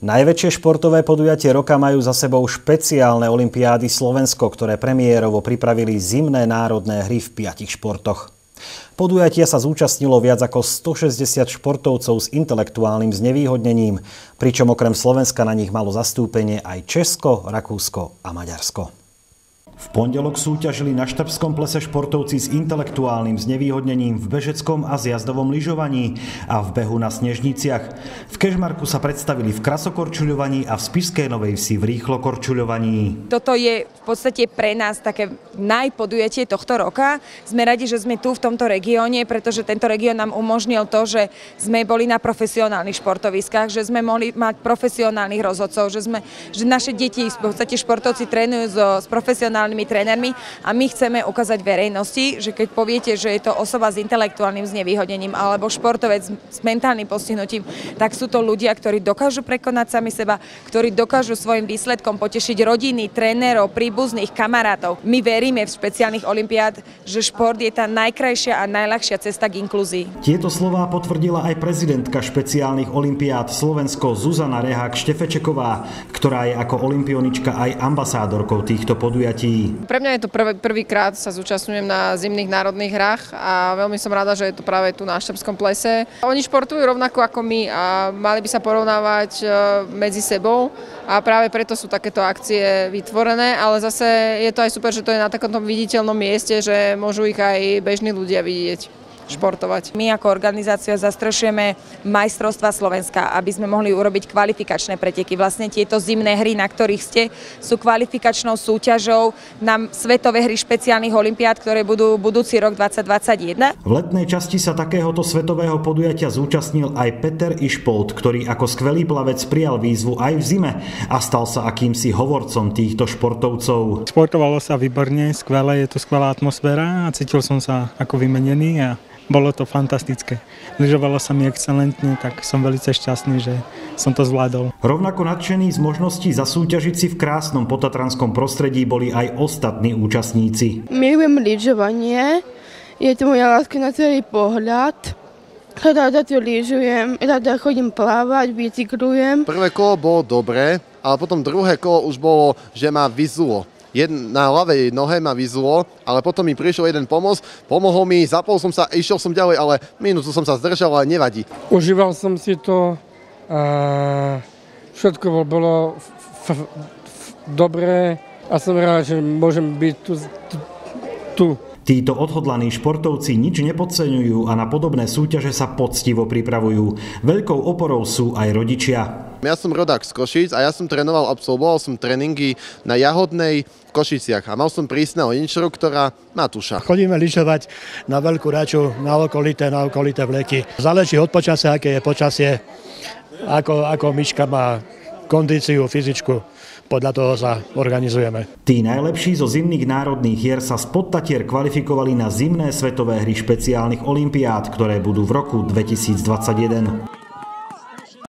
Najväčšie športové podujatie roka majú za sebou špeciálne olympiády Slovensko, ktoré premiérovo pripravili zimné národné hry v 5 športoch. Podujatia sa zúčastnilo viac ako 160 športovcov s intelektuálnym znevýhodnením, pričom okrem Slovenska na nich malo zastúpenie aj Česko, Rakúsko a Maďarsko. V pondelok súťažili na štrbskom plese športovci s intelektuálnym znevýhodnením v bežeckom a zjazdovom lyžovaní a v behu na snežniciach. V Kežmarku sa predstavili v krasokorčuľovaní a v Spišskej Novej Vsi v rýchlokorčuľovaní. Toto je v podstate pre nás také najpodujatie tohto roka. Sme radi, že sme tu v tomto regióne, pretože tento región nám umožnil to, že sme boli na profesionálnych športoviskách, že sme mohli mať profesionálnych rozhodcov, že naše deti, v podstate športovci trénujú s profesionálnymi trénermi a my chceme ukázať verejnosti, že keď poviete, že je to osoba s intelektuálnym znevýhodnením alebo športovec s mentálnym postihnutím, tak sú to ľudia, ktorí dokážu prekonať sami seba, ktorí dokážu svojim výsledkom potešiť rodiny, trénerov, príbuzných, kamarátov. My veríme v špeciálnych olympiád, že šport je tá najkrajšia a najľahšia cesta k inklúzii. Tieto slová potvrdila aj prezidentka špeciálnych olympiád Slovensko Zuzana Rehák-Štefečeková, ktorá je ako olympionička aj ambasádorkou týchto podujatí. Pre mňa je to prvýkrát sa zúčastňujem na zimných národných hrách a veľmi som rada, že je to práve tu na štrbskom plese. Oni športujú rovnako ako my a mali by sa porovnávať medzi sebou a práve preto sú takéto akcie vytvorené, ale zase je to aj super, že to je na takomto viditeľnom mieste, že môžu ich aj bežní ľudia vidieť športovať. My ako organizácia zastrešujeme majstrovstvá Slovenska, aby sme mohli urobiť kvalifikačné preteky. Vlastne tieto zimné hry, na ktorých ste, sú kvalifikačnou súťažou na svetové hry špeciálnych olympiád, ktoré budú budúci rok 2021. V letnej časti sa takéhoto svetového podujatia zúčastnil aj Peter Išpold, ktorý ako skvelý plavec prijal výzvu aj v zime a stal sa akýmsi hovorcom týchto športovcov. Športovalo sa výborne, skvelé, je to skvelá atmosféra a cítil som sa ako vymenený a bolo to fantastické. Lyžovalo sa mi excelentne, tak som veľmi šťastný, že som to zvládol. Rovnako nadšení z možností zasúťažiť si v krásnom potatranskom prostredí boli aj ostatní účastníci. Milujem lyžovanie, je to moja láska na celý pohľad. Rada tu lyžujem, rada chodím plávať, bicyklujem. Prvé kolo bolo dobré, ale potom druhé kolo už bolo, že ma vyzulo. Na ľavej nohe ma vyzulo, ale potom mi prišiel jeden pomohol mi, zapol som sa, išiel som ďalej, ale minútu som sa zdržal, ale nevadí. Užíval som si to a všetko bolo dobré a som rád, že môžem byť tu. Títo odhodlaní športovci nič nepodceňujú a na podobné súťaže sa poctivo pripravujú. Veľkou oporou sú aj rodičia. Ja som rodák z Košíc a ja som absolvoval som tréningy na Jahodnej v Košiciach a mal som prísneho inštruktora Matúša. Chodíme lyžovať na Veľkú Raču, na okolité vleky. Záleží od počasia, aké je počasie, ako myška má kondíciu, fyzičku. Podľa toho sa organizujeme. Tí najlepší zo zimných národných hier sa z Podtatier kvalifikovali na zimné svetové hry špeciálnych olympiád, ktoré budú v roku 2021.